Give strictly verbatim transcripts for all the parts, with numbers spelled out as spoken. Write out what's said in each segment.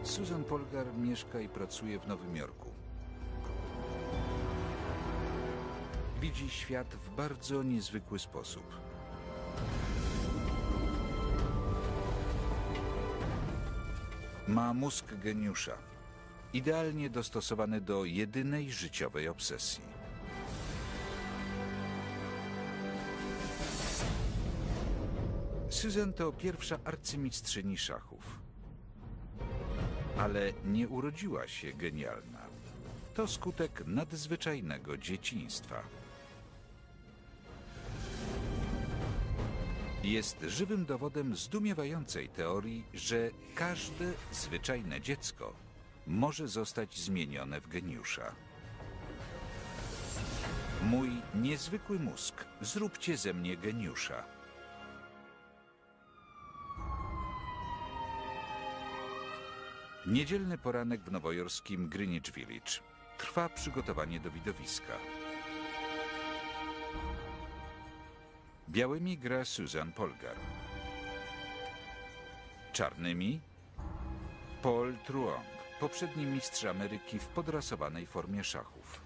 Susan Polgar mieszka i pracuje w Nowym Jorku. Widzi świat w bardzo niezwykły sposób. Ma mózg geniusza, idealnie dostosowany do jedynej życiowej obsesji. Susan to pierwsza arcymistrzyni szachów. Ale nie urodziła się genialna. To skutek nadzwyczajnego dzieciństwa. Jest żywym dowodem zdumiewającej teorii, że każde zwyczajne dziecko może zostać zmienione w geniusza. Mój niezwykły mózg, zróbcie ze mnie geniusza. Niedzielny poranek w nowojorskim Greenwich Village. Trwa przygotowanie do widowiska. Białymi gra Susan Polgar. Czarnymi Paul Truong, poprzedni mistrz Ameryki w podrasowanej formie szachów.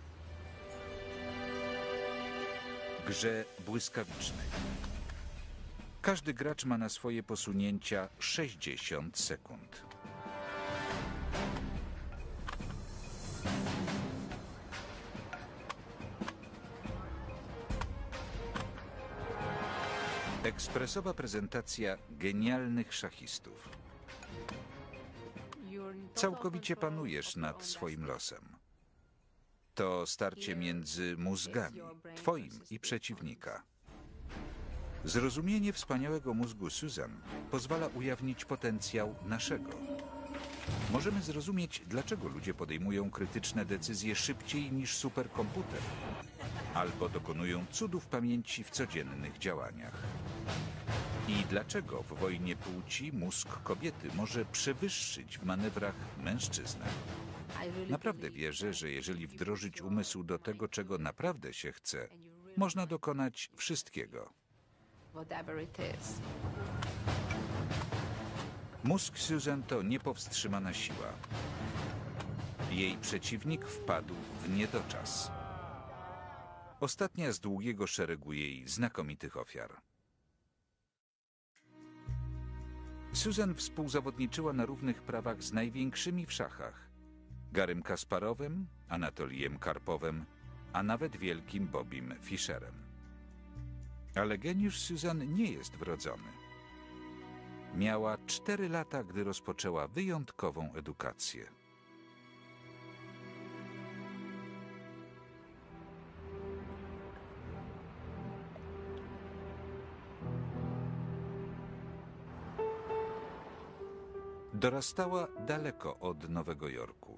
Grze błyskawicznej. Każdy gracz ma na swoje posunięcia sześćdziesiąt sekund. Ekspresowa prezentacja genialnych szachistów. Całkowicie panujesz nad swoim losem. To starcie między mózgami, twoim i przeciwnika. Zrozumienie wspaniałego mózgu Susan pozwala ujawnić potencjał naszego. Możemy zrozumieć, dlaczego ludzie podejmują krytyczne decyzje szybciej niż superkomputer, albo dokonują cudów pamięci w codziennych działaniach. I dlaczego w wojnie płci mózg kobiety może przewyższyć w manewrach mężczyznę. Naprawdę wierzę, że jeżeli wdrożyć umysł do tego, czego naprawdę się chce, można dokonać wszystkiego. Mózg Susan to niepowstrzymana siła. Jej przeciwnik wpadł w niedoczas. Ostatnia z długiego szeregu jej znakomitych ofiar. Susan współzawodniczyła na równych prawach z największymi w szachach. Garym Kasparowem, Anatolijem Karpowem, a nawet wielkim Bobbym Fischerem. Ale geniusz Susan nie jest wrodzony. Miała cztery lata, gdy rozpoczęła wyjątkową edukację. Dorastała daleko od Nowego Jorku.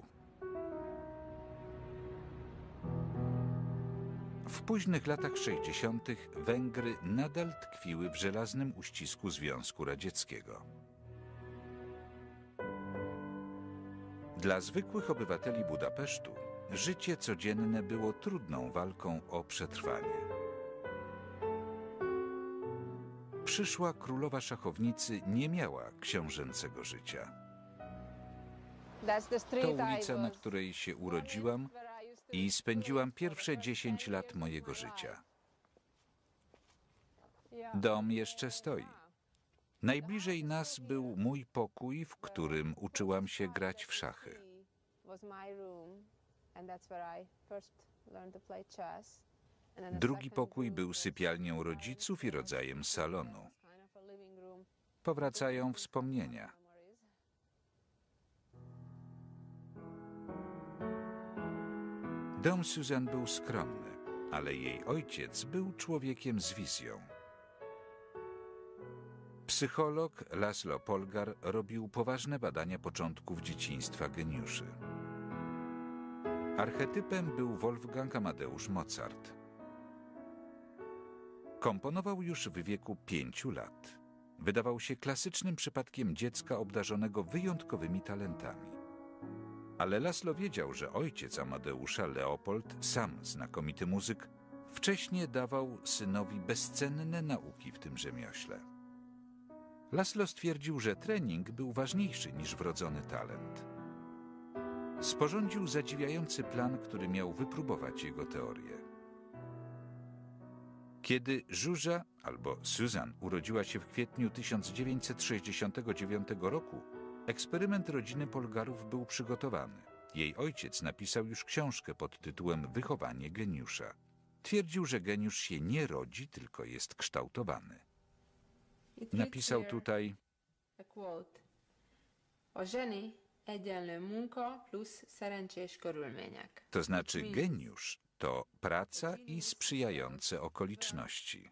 W późnych latach sześćdziesiątych Węgry nadal tkwiły w żelaznym uścisku Związku Radzieckiego. Dla zwykłych obywateli Budapesztu życie codzienne było trudną walką o przetrwanie. Przyszła królowa szachownicy nie miała książęcego życia. To ulica, na której się urodziłam i spędziłam pierwsze dziesięć lat mojego życia. Dom jeszcze stoi. Najbliżej nas był mój pokój, w którym uczyłam się grać w szachy. Drugi pokój był sypialnią rodziców i rodzajem salonu. Powracają wspomnienia. Dom Susan był skromny, ale jej ojciec był człowiekiem z wizją. Psycholog Laszlo Polgar robił poważne badania początków dzieciństwa geniuszy. Archetypem był Wolfgang Amadeusz Mozart. Komponował już w wieku pięciu lat. Wydawał się klasycznym przypadkiem dziecka obdarzonego wyjątkowymi talentami. Ale Laszlo wiedział, że ojciec Amadeusza, Leopold, sam znakomity muzyk, wcześniej dawał synowi bezcenne nauki w tym rzemiośle. Laszlo stwierdził, że trening był ważniejszy niż wrodzony talent. Sporządził zadziwiający plan, który miał wypróbować jego teorię. Kiedy Zsuzsa, albo Susan, urodziła się w kwietniu tysiąc dziewięćset sześćdziesiątego dziewiątego roku, eksperyment rodziny Polgarów był przygotowany. Jej ojciec napisał już książkę pod tytułem Wychowanie geniusza. Twierdził, że geniusz się nie rodzi, tylko jest kształtowany. Napisał tutaj: to znaczy geniusz to praca i sprzyjające okoliczności.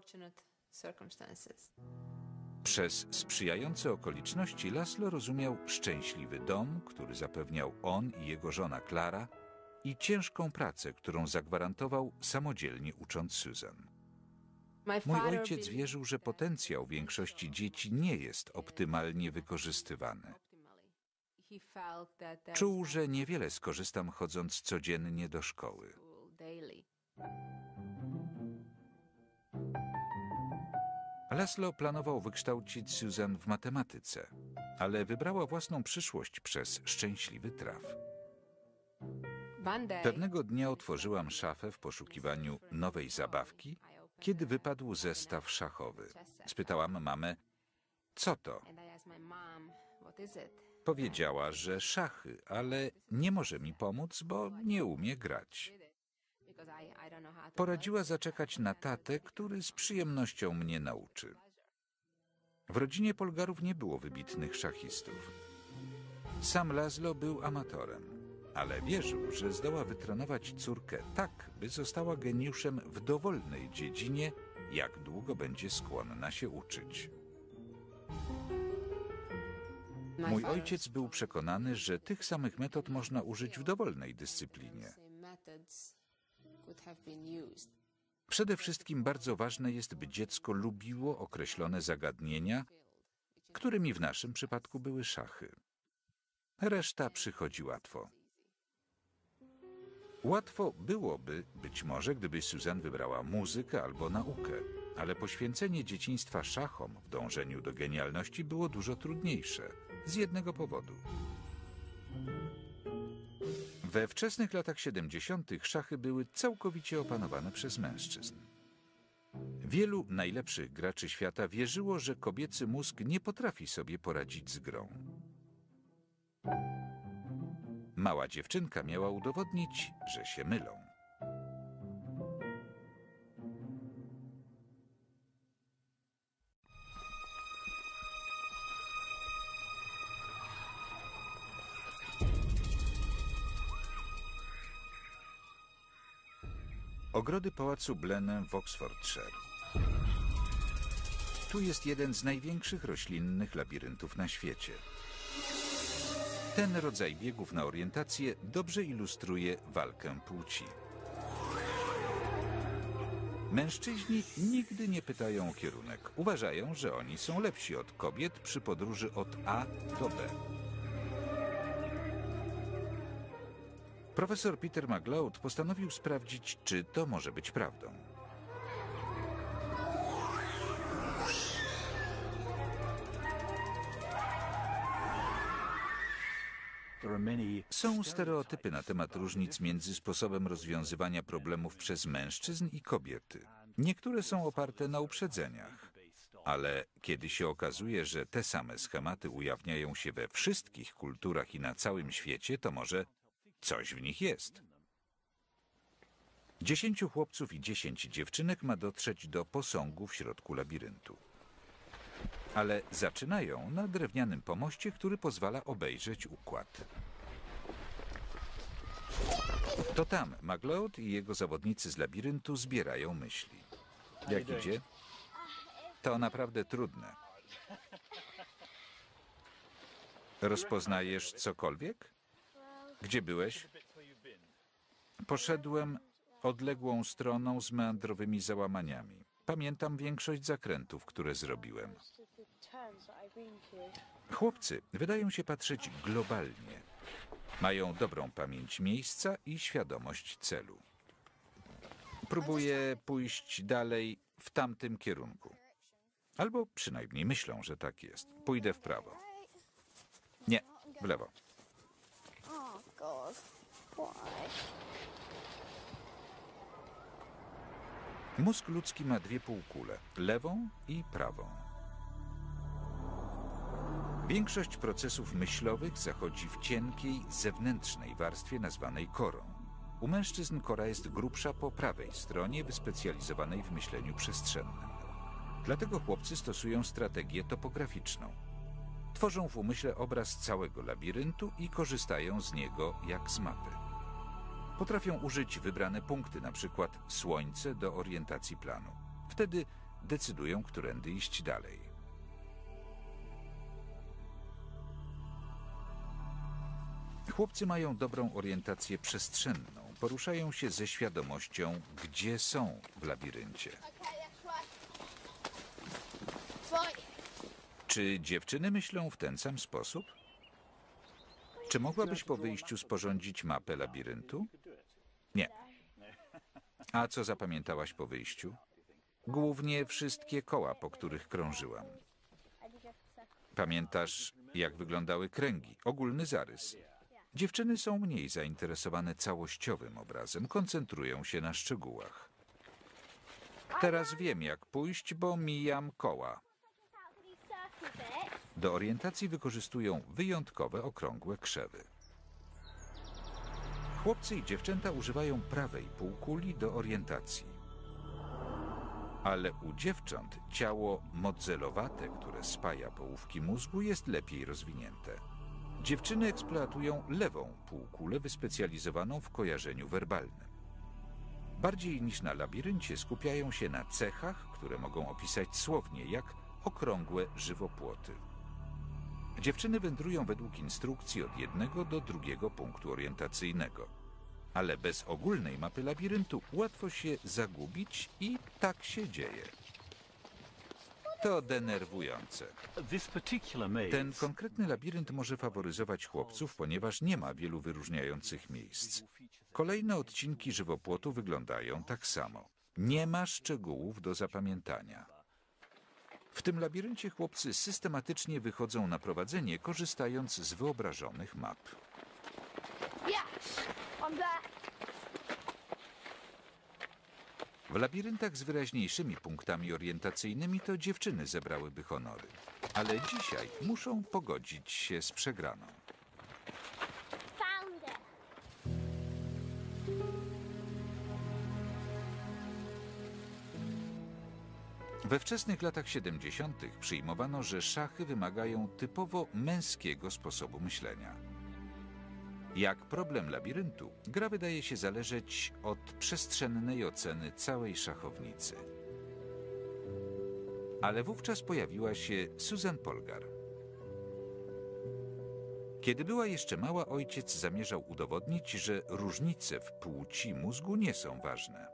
Przez sprzyjające okoliczności Laszlo rozumiał szczęśliwy dom, który zapewniał on i jego żona Klara, i ciężką pracę, którą zagwarantował samodzielnie ucząc Susan. Mój ojciec wierzył, że potencjał większości dzieci nie jest optymalnie wykorzystywany. Czuł, że niewiele skorzystam chodząc codziennie do szkoły. Laszlo planował wykształcić Susan w matematyce, ale wybrała własną przyszłość przez szczęśliwy traf. Pewnego dnia otworzyłam szafę w poszukiwaniu nowej zabawki, kiedy wypadł zestaw szachowy. Spytałam mamę, co to? Powiedziała, że szachy, ale nie może mi pomóc, bo nie umie grać. Poradziła zaczekać na tatę, który z przyjemnością mnie nauczy. W rodzinie Polgarów nie było wybitnych szachistów. Sam Laszlo był amatorem, ale wierzył, że zdoła wytrenować córkę tak, by została geniuszem w dowolnej dziedzinie, jak długo będzie skłonna się uczyć. Mój ojciec był przekonany, że tych samych metod można użyć w dowolnej dyscyplinie. Przede wszystkim bardzo ważne jest, by dziecko lubiło określone zagadnienia, którymi w naszym przypadku były szachy. Reszta przychodzi łatwo. Łatwo byłoby, być może, gdyby Susan wybrała muzykę albo naukę, ale poświęcenie dzieciństwa szachom w dążeniu do genialności było dużo trudniejsze, z jednego powodu. We wczesnych latach siedemdziesiątych szachy były całkowicie opanowane przez mężczyzn. Wielu najlepszych graczy świata wierzyło, że kobiecy mózg nie potrafi sobie poradzić z grą. Mała dziewczynka miała udowodnić, że się mylą. Ogrody pałacu Blenheim w Oxfordshire. Tu jest jeden z największych roślinnych labiryntów na świecie. Ten rodzaj biegów na orientację dobrze ilustruje walkę płci. Mężczyźni nigdy nie pytają o kierunek. Uważają, że oni są lepsi od kobiet przy podróży od A do B. Profesor Peter MacLeod postanowił sprawdzić, czy to może być prawdą. Są stereotypy na temat różnic między sposobem rozwiązywania problemów przez mężczyzn i kobiety. Niektóre są oparte na uprzedzeniach, ale kiedy się okazuje, że te same schematy ujawniają się we wszystkich kulturach i na całym świecie, to może coś w nich jest. Dziesięciu chłopców i dziesięć dziewczynek ma dotrzeć do posągu w środku labiryntu. Ale zaczynają na drewnianym pomoście, który pozwala obejrzeć układ. To tam MacLeod i jego zawodnicy z labiryntu zbierają myśli. Jak idzie? To naprawdę trudne. Rozpoznajesz cokolwiek? Gdzie byłeś? Poszedłem odległą stroną z meandrowymi załamaniami. Pamiętam większość zakrętów, które zrobiłem. Chłopcy wydają się patrzeć globalnie. Mają dobrą pamięć miejsca i świadomość celu. Próbuję pójść dalej w tamtym kierunku. Albo przynajmniej myślą, że tak jest. Pójdę w prawo. Nie, w lewo. God. Why? Mózg ludzki ma dwie półkule, lewą i prawą. Większość procesów myślowych zachodzi w cienkiej, zewnętrznej warstwie nazwanej korą. U mężczyzn kora jest grubsza po prawej stronie, wyspecjalizowanej w myśleniu przestrzennym. Dlatego chłopcy stosują strategię topograficzną. Tworzą w umyśle obraz całego labiryntu i korzystają z niego jak z mapy. Potrafią użyć wybrane punkty, na przykład słońce, do orientacji planu. Wtedy decydują, którędy iść dalej. Chłopcy mają dobrą orientację przestrzenną. Poruszają się ze świadomością, gdzie są w labiryncie. Czy dziewczyny myślą w ten sam sposób? Czy mogłabyś po wyjściu sporządzić mapę labiryntu? Nie. A co zapamiętałaś po wyjściu? Głównie wszystkie koła, po których krążyłam. Pamiętasz, jak wyglądały kręgi, ogólny zarys. Dziewczyny są mniej zainteresowane całościowym obrazem, koncentrują się na szczegółach. Teraz wiem, jak pójść, bo mijam koła. Do orientacji wykorzystują wyjątkowe, okrągłe krzewy. Chłopcy i dziewczęta używają prawej półkuli do orientacji. Ale u dziewcząt ciało modzelowate, które spaja połówki mózgu, jest lepiej rozwinięte. Dziewczyny eksploatują lewą półkulę wyspecjalizowaną w kojarzeniu werbalnym. Bardziej niż na labiryncie skupiają się na cechach, które mogą opisać słownie, jak okrągłe żywopłoty. Dziewczyny wędrują według instrukcji od jednego do drugiego punktu orientacyjnego. Ale bez ogólnej mapy labiryntu łatwo się zagubić i tak się dzieje. To denerwujące. Ten konkretny labirynt może faworyzować chłopców, ponieważ nie ma wielu wyróżniających miejsc. Kolejne odcinki żywopłotu wyglądają tak samo. Nie ma szczegółów do zapamiętania. W tym labiryncie chłopcy systematycznie wychodzą na prowadzenie, korzystając z wyobrażonych map. W labiryntach z wyraźniejszymi punktami orientacyjnymi to dziewczyny zebrałyby honory. Ale dzisiaj muszą pogodzić się z przegraną. We wczesnych latach siedemdziesiątych przyjmowano, że szachy wymagają typowo męskiego sposobu myślenia. Jak problem labiryntu, gra wydaje się zależeć od przestrzennej oceny całej szachownicy. Ale wówczas pojawiła się Susan Polgar. Kiedy była jeszcze mała, ojciec zamierzał udowodnić, że różnice w płci mózgu nie są ważne.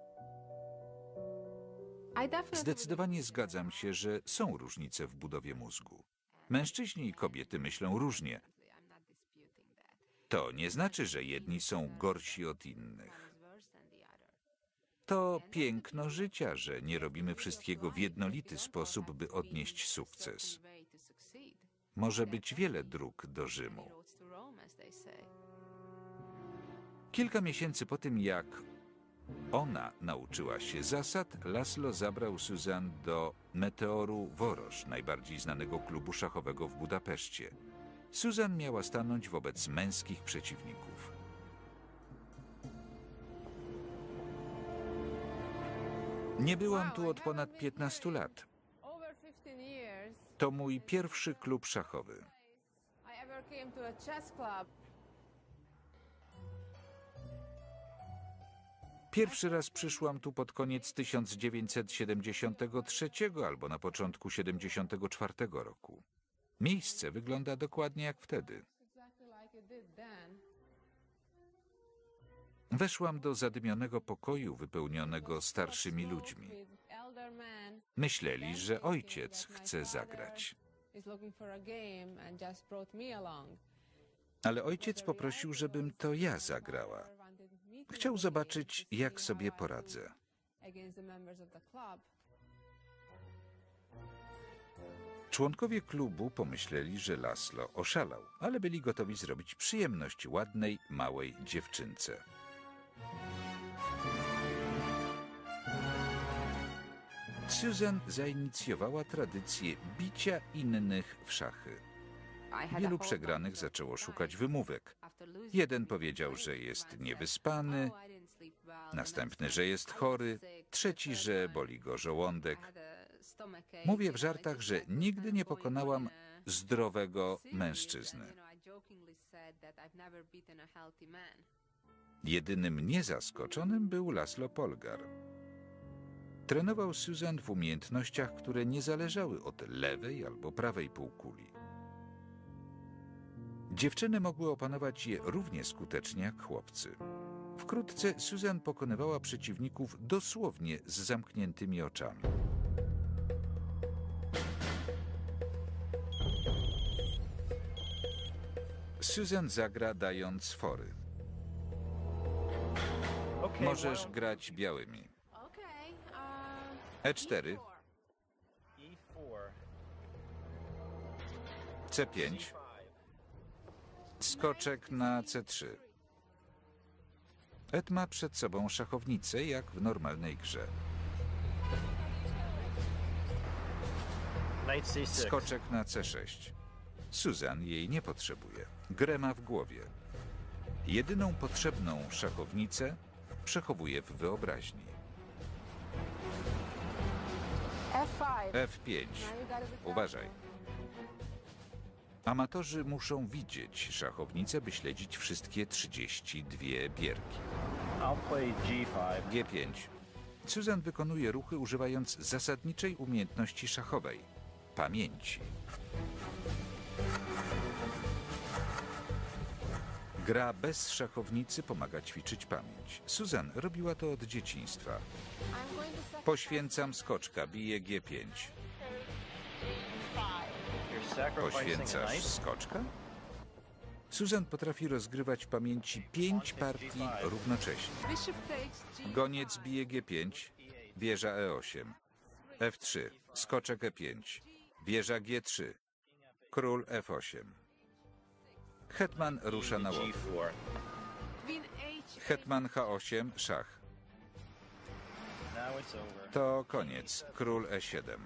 Zdecydowanie zgadzam się, że są różnice w budowie mózgu. Mężczyźni i kobiety myślą różnie. To nie znaczy, że jedni są gorsi od innych. To piękno życia, że nie robimy wszystkiego w jednolity sposób, by odnieść sukces. Może być wiele dróg do Rzymu. Kilka miesięcy po tym, jak ona nauczyła się zasad, Laszlo zabrał Susan do Meteoru Worosz, najbardziej znanego klubu szachowego w Budapeszcie. Susan miała stanąć wobec męskich przeciwników. Nie byłam tu od ponad piętnastu lat. To mój pierwszy klub szachowy. Pierwszy raz przyszłam tu pod koniec tysiąc dziewięćset siedemdziesiątego trzeciego albo na początku siedemdziesiątego czwartego roku. Miejsce wygląda dokładnie jak wtedy. Weszłam do zadymionego pokoju wypełnionego starszymi ludźmi. Myśleli, że ojciec chce zagrać. Ale ojciec poprosił, żebym to ja zagrała. Chciał zobaczyć, jak sobie poradzę. Członkowie klubu pomyśleli, że Laszlo oszalał, ale byli gotowi zrobić przyjemność ładnej, małej dziewczynce. Susan zainicjowała tradycję bicia innych w szachy. Wielu przegranych zaczęło szukać wymówek. Jeden powiedział, że jest niewyspany, następny, że jest chory, trzeci, że boli go żołądek. Mówię w żartach, że nigdy nie pokonałam zdrowego mężczyzny. Jedynym niezaskoczonym był Laszlo Polgar. Trenował Susan w umiejętnościach, które nie zależały od lewej albo prawej półkuli. Dziewczyny mogły opanować je równie skutecznie jak chłopcy. Wkrótce Susan pokonywała przeciwników dosłownie z zamkniętymi oczami. Susan zagra dając fory. Możesz grać białymi. E cztery, C pięć, skoczek na C trzy. Ed ma przed sobą szachownicę, jak w normalnej grze. Skoczek na C sześć. Susan jej nie potrzebuje. Grę ma w głowie. Jedyną potrzebną szachownicę przechowuje w wyobraźni. F pięć. Uważaj. Amatorzy muszą widzieć szachownicę, by śledzić wszystkie trzydzieści dwie bierki. G pięć. Susan wykonuje ruchy używając zasadniczej umiejętności szachowej – pamięci. Gra bez szachownicy pomaga ćwiczyć pamięć. Susan robiła to od dzieciństwa. Poświęcam skoczka, bije G pięć. Poświęcasz skoczka? Susan potrafi rozgrywać w pamięci pięć partii równocześnie. Goniec bije G pięć, wieża E osiem. F trzy, skoczek E pięć, wieża G trzy, król F osiem. Hetman rusza na łowę. Hetman H osiem, szach. To koniec, król E siedem.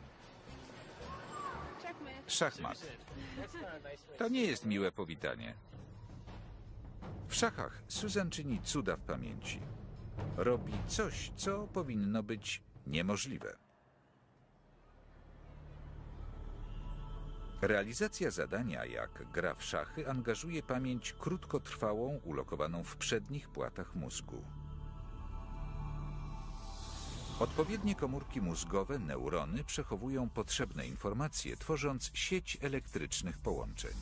Szachmat. To nie jest miłe powitanie. W szachach Susan czyni cuda w pamięci. Robi coś, co powinno być niemożliwe. Realizacja zadania, jak gra w szachy, angażuje pamięć krótkotrwałą, ulokowaną w przednich płatach mózgu. Odpowiednie komórki mózgowe, neurony, przechowują potrzebne informacje, tworząc sieć elektrycznych połączeń.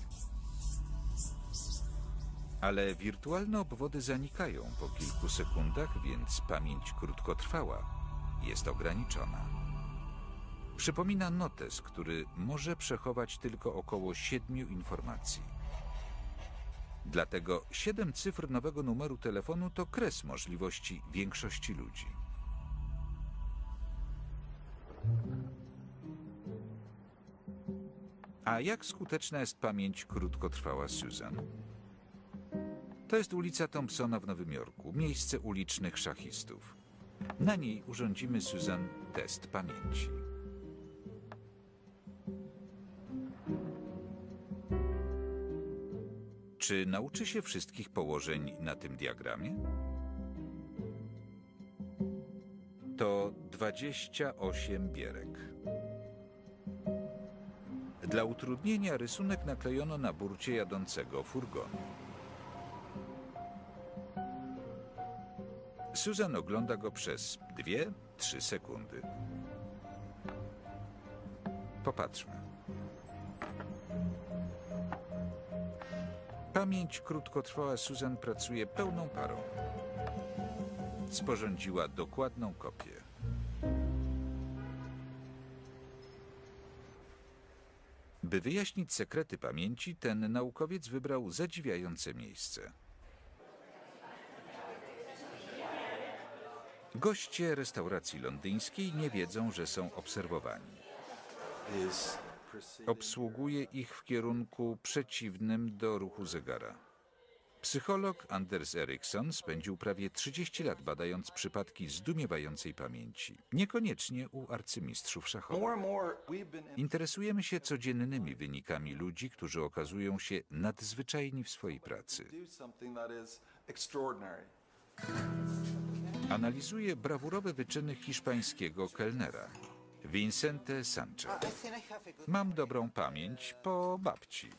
Ale wirtualne obwody zanikają po kilku sekundach, więc pamięć krótkotrwała jest ograniczona. Przypomina notes, który może przechować tylko około siedmiu informacji. Dlatego siedem cyfr nowego numeru telefonu to kres możliwości większości ludzi. A jak skuteczna jest pamięć krótkotrwała Susan? To jest ulica Thompsona w Nowym Jorku, miejsce ulicznych szachistów. Na niej urządzimy Susan test pamięci. Czy nauczy się wszystkich położeń na tym diagramie? To dwadzieścia osiem bierek. Dla utrudnienia rysunek naklejono na burcie jadącego furgonu. Susan ogląda go przez dwie, trzy sekundy. Popatrzmy. Pamięć krótkotrwała Susan pracuje pełną parą. Sporządziła dokładną kopię. By wyjaśnić sekrety pamięci, ten naukowiec wybrał zadziwiające miejsce. Goście restauracji londyńskiej nie wiedzą, że są obserwowani. obsługuje ich w kierunku przeciwnym do ruchu zegara. Psycholog Anders Ericsson spędził prawie trzydzieści lat badając przypadki zdumiewającej pamięci. Niekoniecznie u arcymistrzów szachowych. Interesujemy się codziennymi wynikami ludzi, którzy okazują się nadzwyczajni w swojej pracy. Analizuje brawurowe wyczyny hiszpańskiego kelnera, Vicente Sanchez. Mam dobrą pamięć po babci.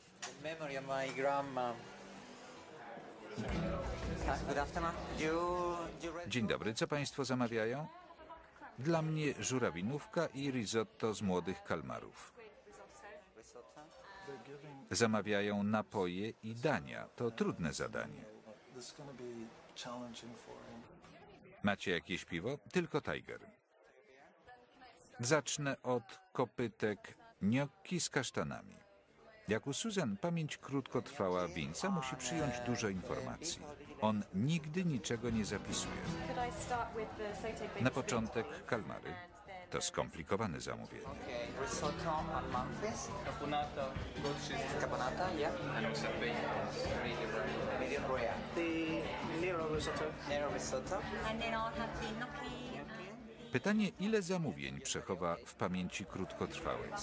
Dzień dobry, co państwo zamawiają? Dla mnie żurawinówka i risotto z młodych kalmarów. Zamawiają napoje i dania. To trudne zadanie. Macie jakieś piwo? Tylko Tiger. Zacznę od kopytek gnocchi z kasztanami. Jak u Susan pamięć krótkotrwała Vince'a musi przyjąć dużo informacji. On nigdy niczego nie zapisuje. Na początek kalmary. To skomplikowane zamówienie. Pytanie, ile zamówień przechowa w pamięci krótkotrwałej?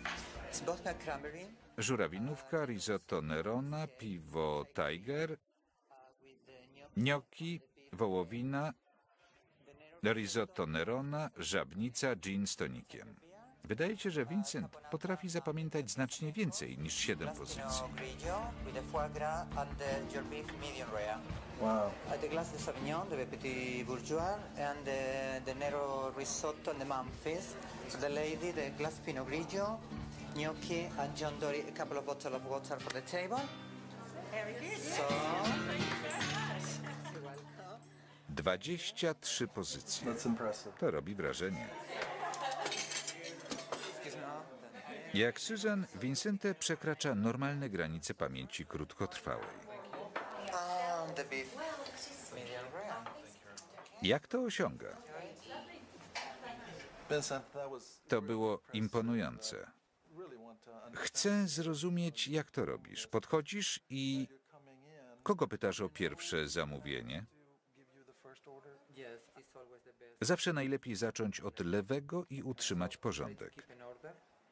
Żurawinówka, risotto Nerona, piwo Tiger, gnocchi, wołowina, risotto Nerona, żabnica, gin z tonikiem. Wydaje się, że Vincent potrafi zapamiętać znacznie więcej niż siedem pozycji. Wow. The glace de Sauvignon, de Petit Bourgeois, and the, the Nero risotto and the Memphis. So the lady, the glass Pinot Grigio, gnocchi and John Dory, a couple of bottles of water for the table. Very good. So, dwadzieścia trzy pozycje. That's impressive. To robi wrażenie. Jak Susan, Vincente przekracza normalne granice pamięci krótkotrwałej. and the beef medium rare. Jak to osiąga? Vincent, that was To było imponujące. really want to understand. Chcę zrozumieć, jak to robisz. Podchodzisz i You're coming in kogo pytasz o pierwsze zamówienie? to give you the first order. Yes, it's always the best. Zawsze najlepiej zacząć od lewego i utrzymać porządek. Keep an order.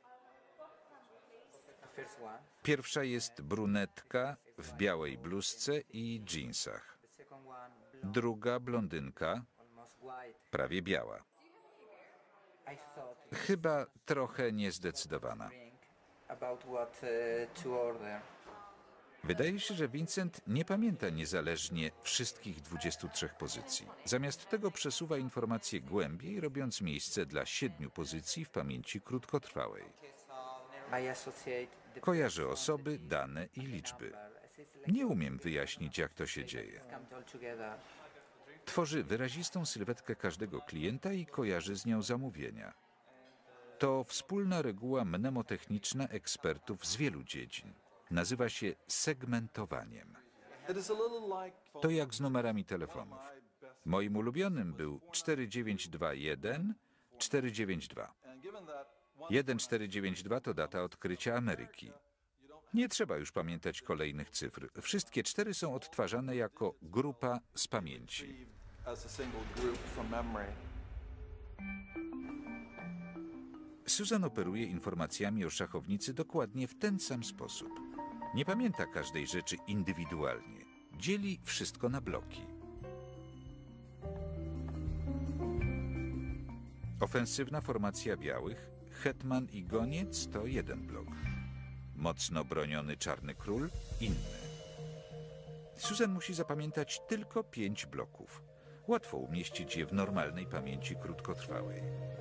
The first one. Pierwsza jest brunetka w białej bluzce i dżinsach. The second one, blonde, Druga blondynka, almost white. prawie biała. I thought you Chyba trochę niezdecydowana. think about what uh, to order. Wydaje się, że Vincent nie pamięta niezależnie wszystkich dwudziestu trzech pozycji. Zamiast tego przesuwa informacje głębiej, robiąc miejsce dla siedmiu pozycji w pamięci krótkotrwałej. I associate the Kojarzy osoby, dane i liczby. Nie umiem wyjaśnić, jak to się dzieje. come all together. Tworzy wyrazistą sylwetkę każdego klienta i kojarzy z nią zamówienia. To wspólna reguła mnemotechniczna ekspertów z wielu dziedzin. Nazywa się segmentowaniem. It is a little like To jak z numerami telefonów. Moim ulubionym był cztery dziewięć dwa jeden cztery dziewięć dwa. and given that one jeden cztery dziewięć dwa to data odkrycia Ameryki. Nie trzeba już pamiętać kolejnych cyfr. Wszystkie cztery są odtwarzane jako grupa z pamięci. retrieved as a single group from memory. Susan operuje informacjami o szachownicy dokładnie w ten sam sposób. Nie pamięta każdej rzeczy indywidualnie. Dzieli wszystko na bloki. Ofensywna formacja białych, hetman i goniec to jeden blok. Mocno broniony czarny król – inny. Susan musi zapamiętać tylko pięć bloków. Łatwo umieścić je w normalnej pamięci krótkotrwałej.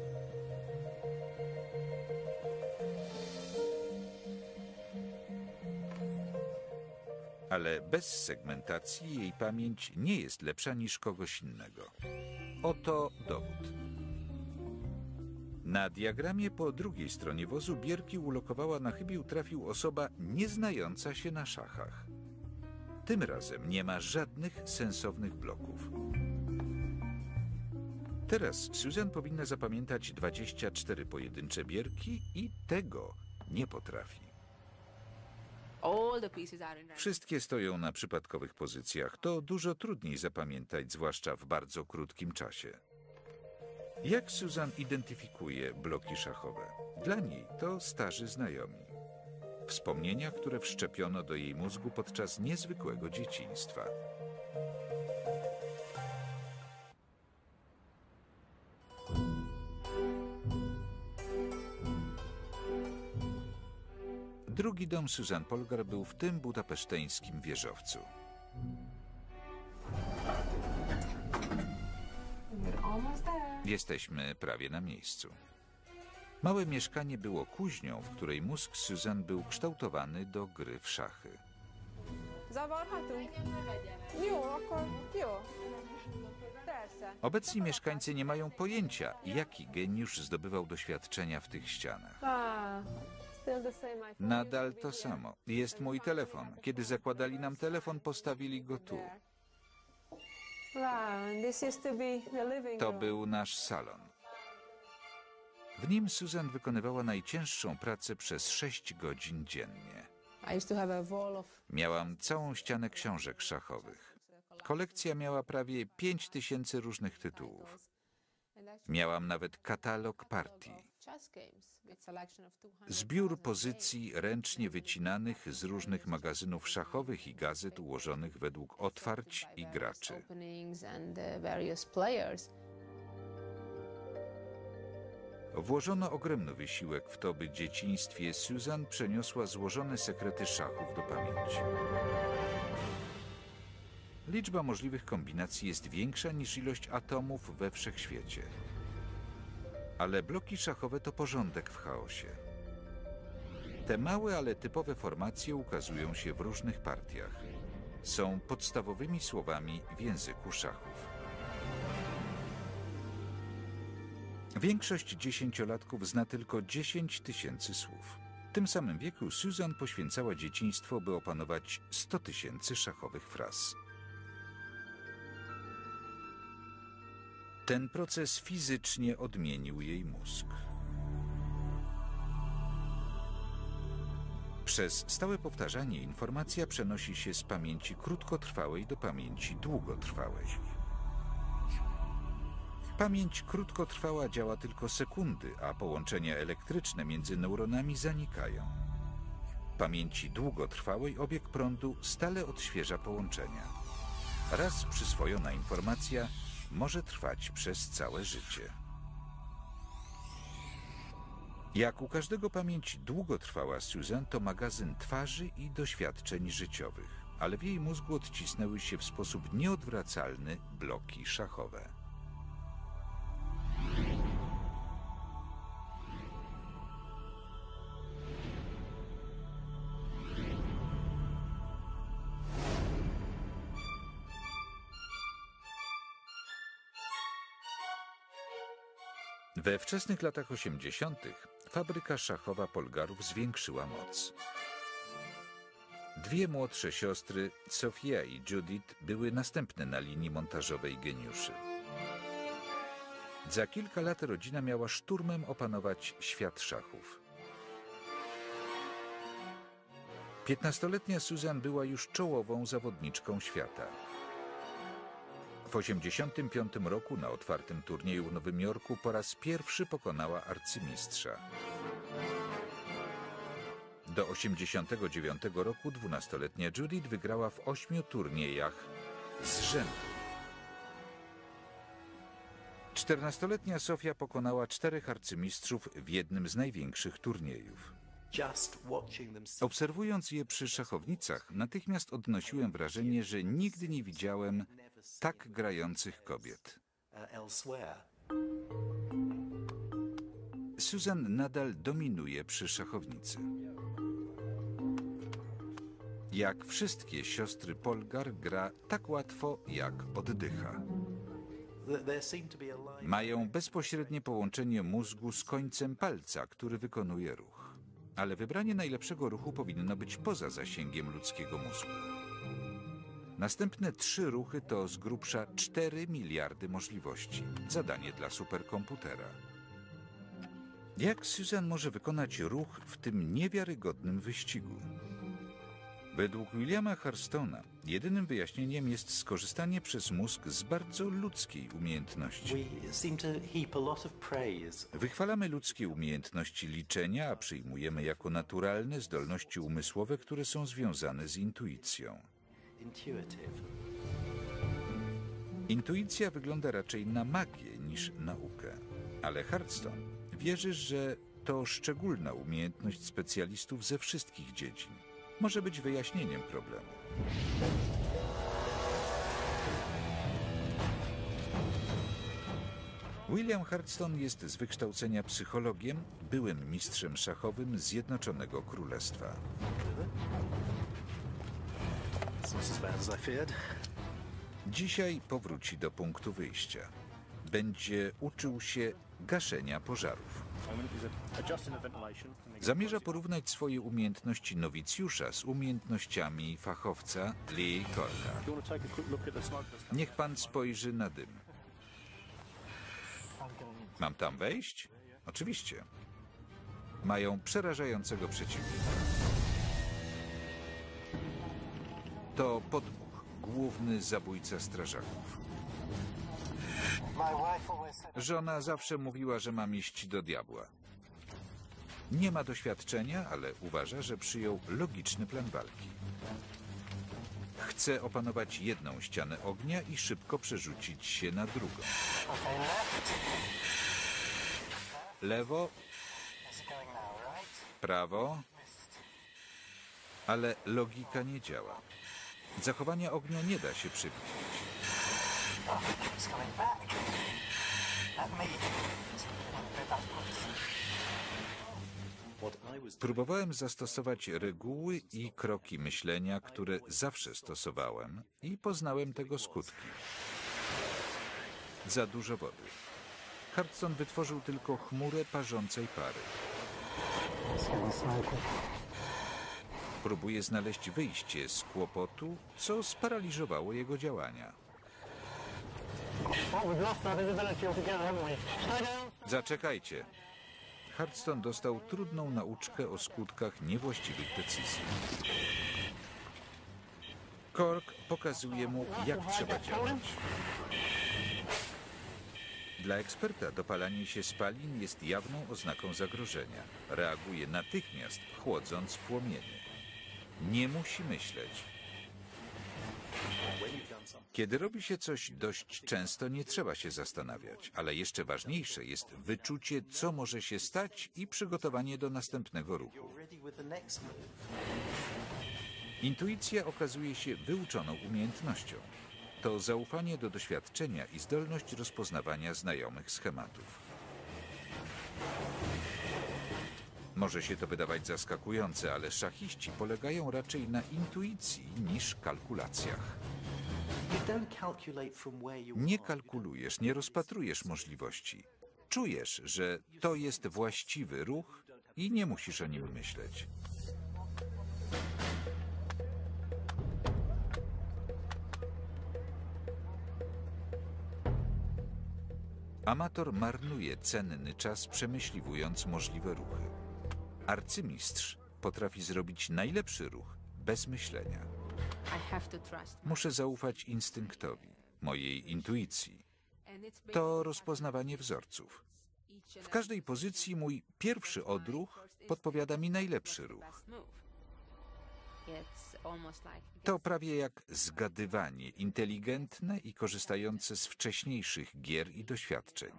Ale bez segmentacji jej pamięć nie jest lepsza niż kogoś innego. Oto dowód. Na diagramie po drugiej stronie wozu bierki ulokowała na chybił trafił osoba nieznająca się na szachach. Tym razem nie ma żadnych sensownych bloków. Teraz Susan powinna zapamiętać dwadzieścia cztery pojedyncze bierki i tego nie potrafi. All the pieces are in random. Wszystkie stoją na przypadkowych pozycjach. To dużo trudniej zapamiętać, zwłaszcza w bardzo krótkim czasie. Jak Susan identyfikuje bloki szachowe? Dla niej to starzy znajomi. Wspomnienia, które wszczepiono do jej mózgu podczas niezwykłego dzieciństwa. Drugi dom Susan Polgar był w tym budapeszteńskim wieżowcu. We're almost there. Jesteśmy prawie na miejscu. Małe mieszkanie było kuźnią, w której mózg Susan był kształtowany do gry w szachy. Zavarhatunk? Jó, akkor jó. Persze. Obecni mieszkańcy nie mają pojęcia, jaki geniusz zdobywał doświadczenia w tych ścianach. Ah, still the same. My phone Nadal used to to be here. samo. Jest mój telefon. Kiedy zakładali nam telefon, postawili go tu. Wow, and this used to be the living To room. był nasz salon. W nim Susan wykonywała najcięższą pracę przez sześć godzin dziennie. I used to have a wall of Miałam całą ścianę książek szachowych. Kolekcja miała prawie pięć tysięcy różnych tytułów. and actually Miałam nawet katalog partii. chess games with selection of two hundred Zbiór pozycji ręcznie wycinanych z różnych magazynów szachowych i gazet ułożonych według otwarć i graczy. openings and uh, various players. Włożono ogromny wysiłek w to, by w dzieciństwie Susan przeniosła złożone sekrety szachów do pamięci. Liczba możliwych kombinacji jest większa niż ilość atomów we wszechświecie. Ale bloki szachowe to porządek w chaosie. Te małe, ale typowe formacje ukazują się w różnych partiach. Są podstawowymi słowami w języku szachów. Większość dziesięciolatków zna tylko dziesięć tysięcy słów. W tym samym wieku Susan poświęcała dzieciństwo, by opanować sto tysięcy szachowych fraz. Ten proces fizycznie odmienił jej mózg. Przez stałe powtarzanie informacja przenosi się z pamięci krótkotrwałej do pamięci długotrwałej. Pamięć krótkotrwała działa tylko sekundy, a połączenia elektryczne między neuronami zanikają. W pamięci długotrwałej obieg prądu stale odświeża połączenia. Raz przyswojona informacja może trwać przez całe życie. Jak u każdego pamięć długotrwała Susan to magazyn twarzy i doświadczeń życiowych, ale w jej mózgu odcisnęły się w sposób nieodwracalny bloki szachowe. We wczesnych latach osiemdziesiątych fabryka szachowa Polgarów zwiększyła moc. Dwie młodsze siostry, Sofia i Judith, były następne na linii montażowej geniuszy. Za kilka lat rodzina miała szturmem opanować świat szachów. Piętnastoletnia Susan była już czołową zawodniczką świata. W osiemdziesiątym piątym roku na otwartym turnieju w Nowym Jorku po raz pierwszy pokonała arcymistrza. Do osiemdziesiątego dziewiątego roku dwunastoletnia Judith wygrała w ośmiu turniejach z rzędu. czternastoletnia Sofia pokonała czterech arcymistrzów w jednym z największych turniejów. Just watching them sit Obserwując je przy szachownicach, natychmiast odnosiłem wrażenie, że nigdy nie widziałem tak grających kobiet. uh, elsewhere. Susan nadal dominuje przy szachownicy. Jak wszystkie siostry Polgar, gra tak łatwo, jak oddycha. Th- There seemed to be a line. Mają bezpośrednie połączenie mózgu z końcem palca, który wykonuje ruch. Ale wybranie najlepszego ruchu powinno być poza zasięgiem ludzkiego mózgu. Następne trzy ruchy to z grubsza cztery miliardy możliwości. Zadanie dla superkomputera. Jak Susan może wykonać ruch w tym niewiarygodnym wyścigu? Według Williama Hurstona jedynym wyjaśnieniem jest skorzystanie przez mózg z bardzo ludzkiej umiejętności. We seem to heap a lot of praise. Wychwalamy ludzkie umiejętności liczenia, a przyjmujemy jako naturalne zdolności umysłowe, które są związane z intuicją. Intuitive. Intuicja wygląda raczej na magię niż naukę, ale Hurstone wierzy, że to szczególna umiejętność specjalistów ze wszystkich dziedzin. Może być wyjaśnieniem problemu. William Hurstone jest z wykształcenia psychologiem, byłym mistrzem szachowym Zjednoczonego Królestwa. It's not as bad as I feared. Dzisiaj powróci do punktu wyjścia. Będzie uczył się gaszenia pożarów. Zamierza porównać swoje umiejętności nowicjusza z umiejętnościami fachowca Lee Corka. Niech pan spojrzy na dym. Mam tam wejść? Oczywiście. Mają przerażającego przeciwnika. To podmuch, główny zabójca strażaków. Żona zawsze mówiła, że mam iść do diabła. Nie ma doświadczenia, ale uważa, że przyjął logiczny plan walki. Chce opanować jedną ścianę ognia i szybko przerzucić się na drugą. Lewo, prawo, ale logika nie działa. Zachowania ognia nie da się przewidzieć. Próbowałem zastosować reguły i kroki myślenia, które zawsze stosowałem, i poznałem tego skutki. Za dużo wody. Hurstone wytworzył tylko chmurę parzącej pary. Próbuje znaleźć wyjście z kłopotu, co sparaliżowało jego działania. Zaczekajcie. Hurstone dostał trudną nauczkę o skutkach niewłaściwych decyzji. Cork pokazuje mu, jak trzeba działać. Dla eksperta dopalanie się spalin jest jawną oznaką zagrożenia. Reaguje natychmiast, chłodząc płomienie. Nie musi myśleć. Kiedy robi się coś dość często, nie trzeba się zastanawiać, ale jeszcze ważniejsze jest wyczucie, co może się stać, i przygotowanie do następnego ruchu. Intuicja okazuje się wyuczoną umiejętnością. To zaufanie do doświadczenia i zdolność rozpoznawania znajomych schematów. Może się to wydawać zaskakujące, ale szachiści polegają raczej na intuicji niż kalkulacjach. Nie kalkulujesz, nie rozpatrujesz możliwości. Czujesz, że to jest właściwy ruch i nie musisz o nim myśleć. Amator marnuje cenny czas, przemyśliwując możliwe ruchy. Arcymistrz potrafi zrobić najlepszy ruch bez myślenia. Muszę zaufać instynktowi, mojej intuicji. To rozpoznawanie wzorców. W każdej pozycji mój pierwszy odruch podpowiada mi najlepszy ruch. To prawie jak zgadywanie, inteligentne i korzystające z wcześniejszych gier i doświadczeń.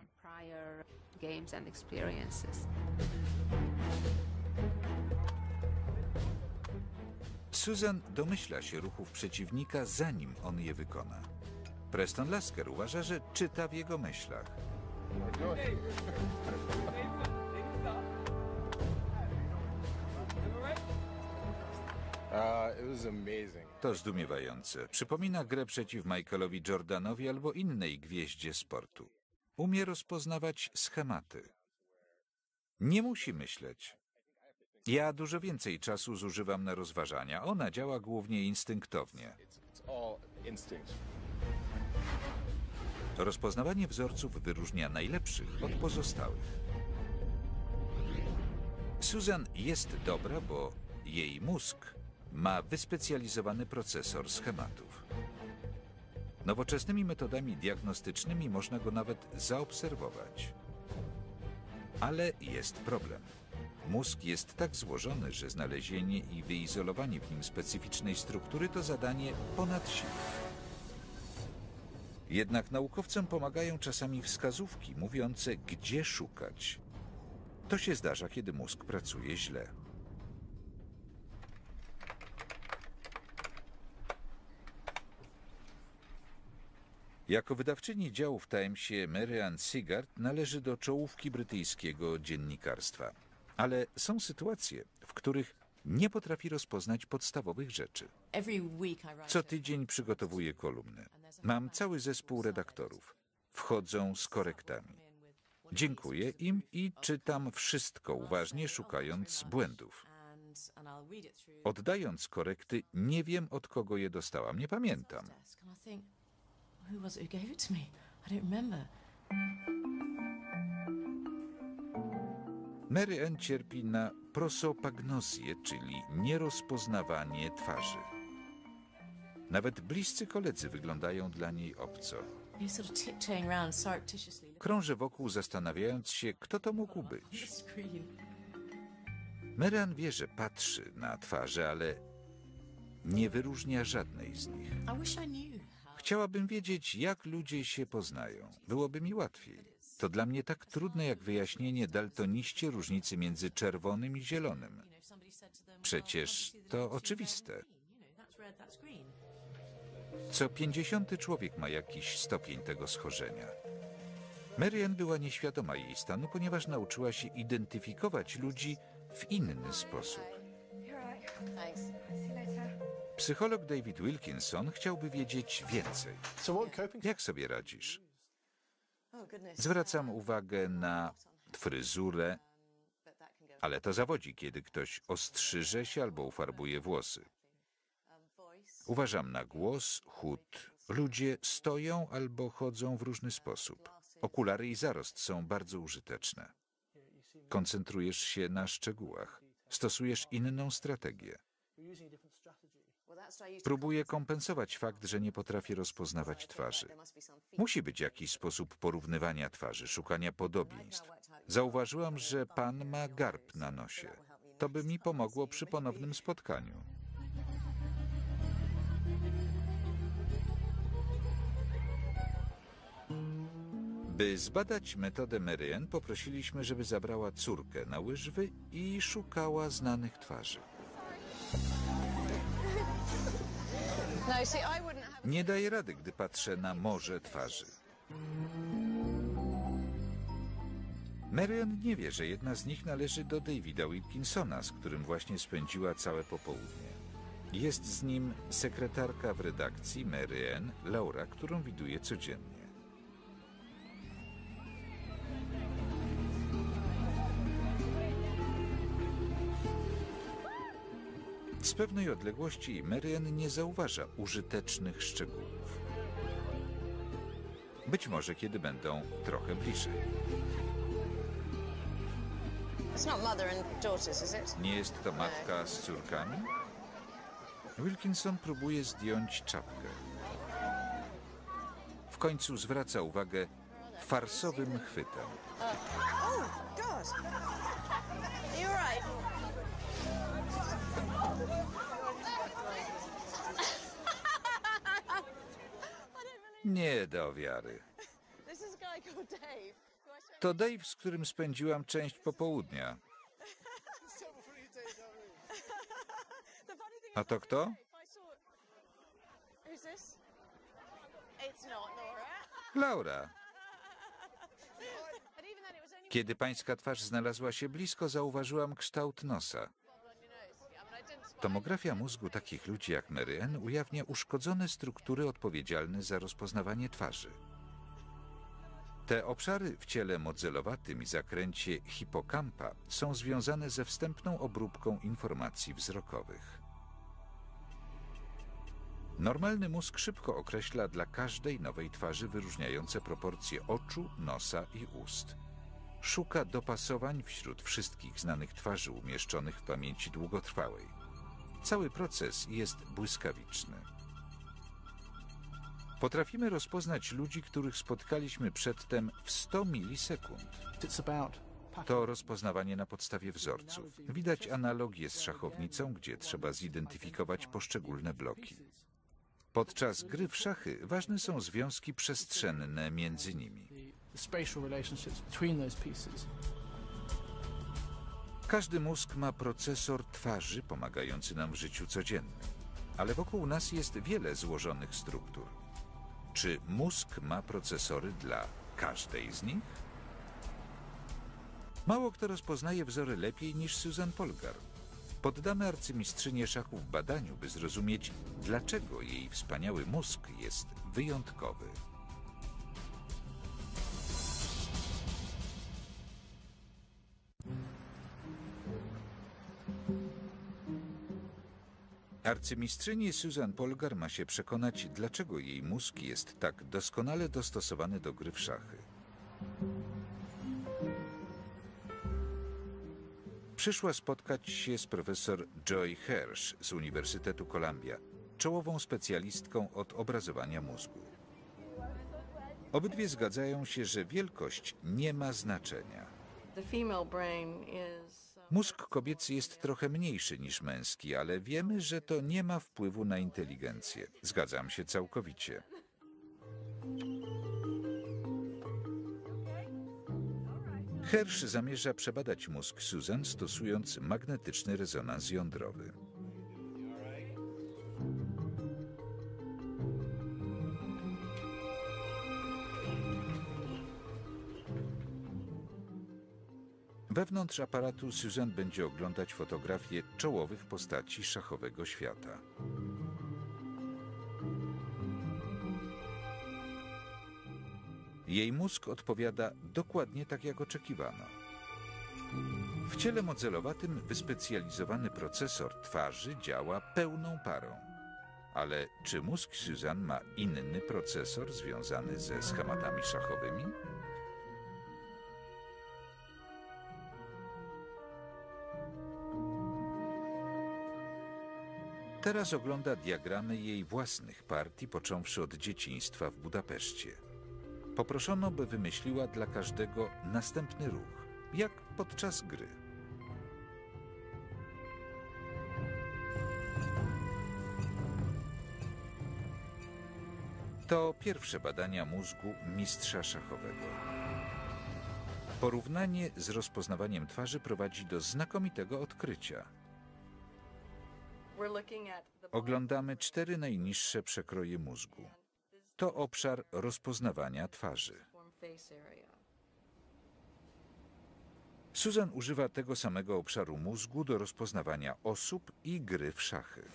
Susan domyśla się ruchów przeciwnika, zanim on je wykona. Preston Lasker uważa, że czyta w jego myślach. To zdumiewające. Przypomina grę przeciw Michaelowi Jordanowi albo innej gwieździe sportu. Umie rozpoznawać schematy. Nie musi myśleć. Ja dużo więcej czasu zużywam na rozważania. Ona działa głównie instynktownie. Rozpoznawanie wzorców wyróżnia najlepszych od pozostałych. Susan jest dobra, bo jej mózg ma wyspecjalizowany procesor schematów. Nowoczesnymi metodami diagnostycznymi można go nawet zaobserwować. Ale jest problem. Mózg jest tak złożony, że znalezienie i wyizolowanie w nim specyficznej struktury to zadanie ponad siłę. Jednak naukowcom pomagają czasami wskazówki mówiące, gdzie szukać. To się zdarza, kiedy mózg pracuje źle. Jako wydawczyni działu w Timesie Mary Ann Sigard należy do czołówki brytyjskiego dziennikarstwa. Ale są sytuacje, w których nie potrafi rozpoznać podstawowych rzeczy. Co tydzień przygotowuję kolumny. Mam cały zespół redaktorów. Wchodzą z korektami. Dziękuję im i czytam wszystko uważnie, szukając błędów. Oddając korekty, nie wiem, od kogo je dostałam, nie pamiętam. Mary Ann cierpi na prosopagnozję, czyli nierozpoznawanie twarzy. Nawet bliscy koledzy wyglądają dla niej obco. Krążę wokół, zastanawiając się, kto to mógł być. Mary Ann wie, że patrzy na twarze, ale nie wyróżnia żadnej z nich. Chciałabym wiedzieć, jak ludzie się poznają. Byłoby mi łatwiej. To dla mnie tak trudne jak wyjaśnienie daltoniście różnicy między czerwonym i zielonym. Przecież to oczywiste. Co pięćdziesiąty człowiek ma jakiś stopień tego schorzenia. Mary Ann była nieświadoma jej stanu, ponieważ nauczyła się identyfikować ludzi w inny sposób. Psycholog David Wilkinson chciałby wiedzieć więcej. Jak sobie radzisz? Zwracam uwagę na fryzurę, ale to zawodzi, kiedy ktoś ostrzyże się albo ufarbuje włosy. Uważam na głos, chód. Ludzie stoją albo chodzą w różny sposób. Okulary i zarost są bardzo użyteczne. Koncentrujesz się na szczegółach. Stosujesz inną strategię. Próbuję kompensować fakt, że nie potrafię rozpoznawać twarzy. Musi być jakiś sposób porównywania twarzy, szukania podobieństw. Zauważyłam, że pan ma garb na nosie. To by mi pomogło przy ponownym spotkaniu. By zbadać metodę Mary Ann, poprosiliśmy, żeby zabrała córkę na łyżwy i szukała znanych twarzy. Nie daję rady, gdy patrzę na morze twarzy. Mary Ann nie wie, że jedna z nich należy do Davida Wilkinsona, z którym właśnie spędziła całe popołudnie. Jest z nim sekretarka w redakcji Mary Ann, Laura, którą widuje codziennie. Z pewnej odległości Mary Ann nie zauważa użytecznych szczegółów. Być może kiedy będą trochę bliżej. Nie jest to matka z córkami? Wilkinson próbuje zdjąć czapkę. W końcu zwraca uwagę farsowym chwytem. Nie do wiary. To Dave, z którym spędziłam część popołudnia. A to kto? Laura. Kiedy pańska twarz znalazła się blisko, zauważyłam kształt nosa. Tomografia mózgu takich ludzi jak Mary Ann ujawnia uszkodzone struktury odpowiedzialne za rozpoznawanie twarzy. Te obszary w ciele modzelowatym i zakręcie hipokampa są związane ze wstępną obróbką informacji wzrokowych. Normalny mózg szybko określa dla każdej nowej twarzy wyróżniające proporcje oczu, nosa i ust. szuka dopasowań wśród wszystkich znanych twarzy umieszczonych w pamięci długotrwałej. Cały proces jest błyskawiczny. Potrafimy rozpoznać ludzi, których spotkaliśmy przedtem w sto milisekund. To rozpoznawanie na podstawie wzorców. Widać analogię z szachownicą, gdzie trzeba zidentyfikować poszczególne bloki. Podczas gry w szachy ważne są związki przestrzenne między nimi. Każdy mózg ma procesor twarzy pomagający nam w życiu codziennym, ale wokół nas jest wiele złożonych struktur. Czy mózg ma procesory dla każdej z nich? Mało kto rozpoznaje wzory lepiej niż Susan Polgar. Poddamy arcymistrzynię szachów badaniu, by zrozumieć, dlaczego jej wspaniały mózg jest wyjątkowy. Arcymistrzyni Susan Polgar ma się przekonać, dlaczego jej mózg jest tak doskonale dostosowany do gry w szachy. Przyszła spotkać się z profesor Joy Hirsch z Uniwersytetu Columbia, czołową specjalistką od obrazowania mózgu. Obydwie zgadzają się, że wielkość nie ma znaczenia. Mózg kobiecy jest trochę mniejszy niż męski, ale wiemy, że to nie ma wpływu na inteligencję. Zgadzam się całkowicie. Hirsch zamierza przebadać mózg Susan, stosując magnetyczny rezonans jądrowy. Wewnątrz aparatu Susan będzie oglądać fotografie czołowych postaci szachowego świata. Jej mózg odpowiada dokładnie tak, jak oczekiwano. W ciele modelowatym wyspecjalizowany procesor twarzy działa pełną parą. Ale czy mózg Susan ma inny procesor związany ze schematami szachowymi? Teraz ogląda diagramy jej własnych partii, począwszy od dzieciństwa w Budapeszcie. Poproszono, by wymyśliła dla każdego następny ruch, jak podczas gry. To pierwsze badania mózgu mistrza szachowego. Porównanie z rozpoznawaniem twarzy prowadzi do znakomitego odkrycia. Oglądamy cztery najniższe przekroje mózgu. To obszar rozpoznawania twarzy. Susan używa tego samego obszaru mózgu do rozpoznawania osób i gry w szachy.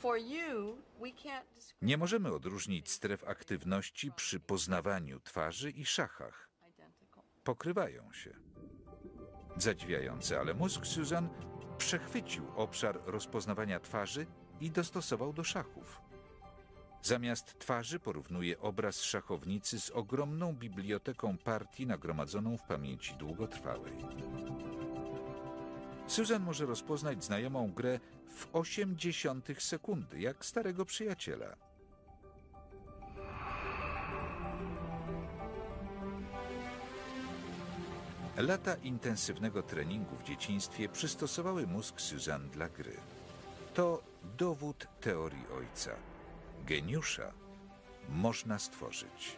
Nie możemy odróżnić stref aktywności przy poznawaniu twarzy i szachach. Pokrywają się. Zadziwiające, ale mózg Susan przechwycił obszar rozpoznawania twarzy i dostosował do szachów. Zamiast twarzy porównuje obraz szachownicy z ogromną biblioteką partii nagromadzoną w pamięci długotrwałej. Susan może rozpoznać znajomą grę w osiem dziesiątych sekundy, jak starego przyjaciela. Lata intensywnego treningu w dzieciństwie przystosowały mózg Susan dla gry. To dowód teorii ojca. Geniusza można stworzyć.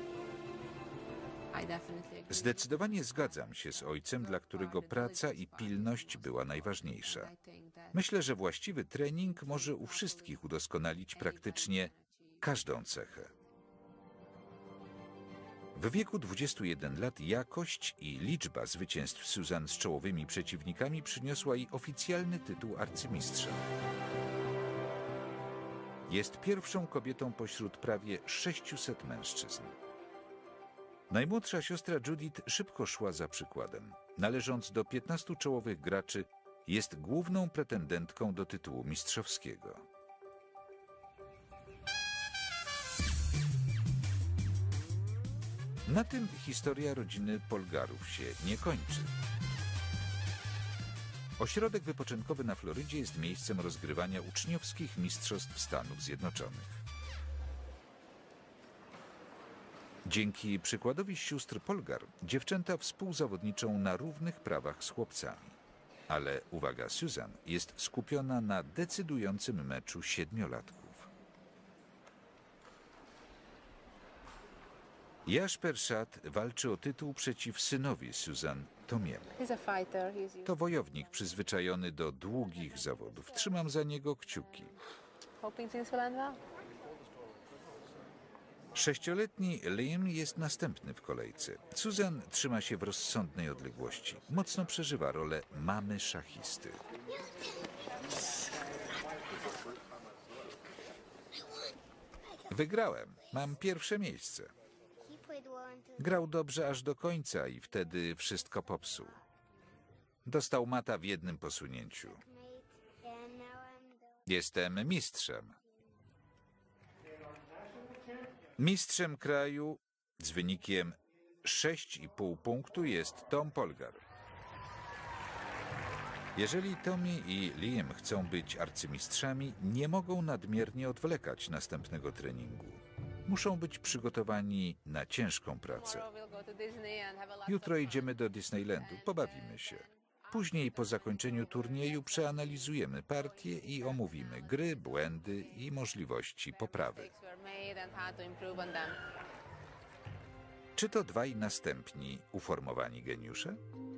Zdecydowanie zgadzam się z ojcem, dla którego praca i pilność była najważniejsza. Myślę, że właściwy trening może u wszystkich udoskonalić praktycznie każdą cechę. W wieku dwudziestu jeden lat jakość i liczba zwycięstw Susan z czołowymi przeciwnikami przyniosła jej oficjalny tytuł arcymistrza. Jest pierwszą kobietą pośród prawie sześciuset mężczyzn. Najmłodsza siostra Judith szybko szła za przykładem. Należąc do piętnastu czołowych graczy, jest główną pretendentką do tytułu mistrzowskiego. Na tym historia rodziny Polgarów się nie kończy. Ośrodek wypoczynkowy na Florydzie jest miejscem rozgrywania uczniowskich mistrzostw Stanów Zjednoczonych. Dzięki przykładowi sióstr Polgar dziewczęta współzawodniczą na równych prawach z chłopcami. Ale uwaga Susan jest skupiona na decydującym meczu siedmiolatków. Jasz Perszat walczy o tytuł przeciw synowi Susan, Tomiemu. He's a fighter. He's used To wojownik przyzwyczajony do długich zawodów. Trzymam za niego kciuki. hoping things will end well. Sześcioletni Liam jest następny w kolejce. Susan trzyma się w rozsądnej odległości. Mocno przeżywa rolę mamy szachisty. Wygrałem. Mam pierwsze miejsce. Grał dobrze aż do końca i wtedy wszystko popsuł. Dostał mata w jednym posunięciu. Jestem mistrzem. Mistrzem kraju z wynikiem sześć i pół punktu jest Tom Polgar. Jeżeli Tommy i Liam chcą być arcymistrzami, nie mogą nadmiernie odwlekać następnego treningu. Muszą być przygotowani na ciężką pracę. Tomorrow we'll go to Disney and have a lot Jutro of fun. idziemy do Disneylandu, pobawimy się. Później po zakończeniu turnieju przeanalizujemy partię i omówimy gry, błędy i możliwości poprawy. Mistakes were made and how to improve on them. Czy to dwaj następni uformowani geniusze?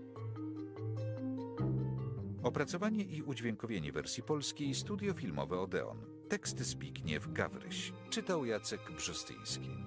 Opracowanie i udźwiękowienie wersji polskiej Studio Filmowe Odeon. Tekst Zbigniew Gawryś. Czytał Jacek Brzostyński.